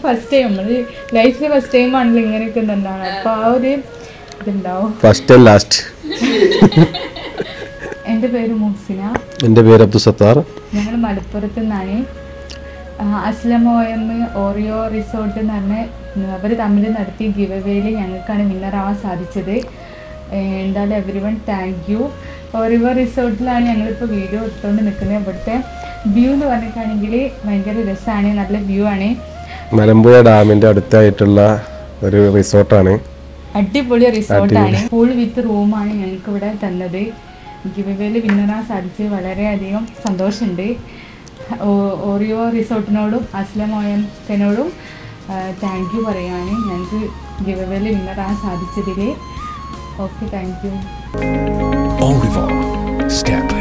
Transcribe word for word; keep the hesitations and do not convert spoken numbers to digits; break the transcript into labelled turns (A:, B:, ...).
A: First time നമ്മൾ ലൈഫിൽ first time ആണല്ലോ ഇങ്ങനെയൊക്കെ എന്താണ് അപ്പോൾ ആ ഒരു ഇതുണ്ടാവും.
B: First and last.
A: എൻ്റെ പേര് മുഹ്സിന.
B: എൻ്റെ പേര് അബ്ദുൽ സത്താർ.
A: ഞങ്ങൾ മലപ്പുറത്ത് നിന്നാണ്. Aslam O M Oreo resort എന്ന് പറഞ്ഞ അവർ തമ്മിൽ നടത്തിയ ഗിവ് അവേയിൽ ഞങ്ങൾക്കാണ് വിന്നറാവാൻ സാധിച്ചത്. എന്തായാലും every one thank you. Oreo റിസോർട്ടിലാണ് ഞങ്ങളിപ്പോൾ വീഡിയോ എടുത്തുകൊണ്ട് നിൽക്കുന്നത്. ഇവിടുത്തെ വ്യൂ എന്ന് പറഞ്ഞിട്ടാണെങ്കിൽ ഭയങ്കര രസമാണ്, നല്ല വ്യൂ ആണ്.
B: മലമ്പുഴ ഡാമിൻ്റെ അടുത്തായിട്ടുള്ള ഒരു റിസോർട്ടാണ്, അടിപൊളി
A: റിസോർട്ടാണ്. പൂൾ വിത്ത് റൂമാണ് ഞങ്ങൾക്ക് ഇവിടെ തന്നത്. ഗിവ് അവേയിൽ വിന്നറാൻ സാധിച്ചത് വളരെയധികം സന്തോഷമുണ്ട്. ഓറിയോ റിസോർട്ടിനോടും അസ്ലം ഒ എംസിനോടും താങ്ക് യു പറയുകയാണ് ഞങ്ങൾക്ക് ഗിവ് അവേയിൽ വിന്നറാൻ സാധിച്ചതിൽ. Okay, thank U.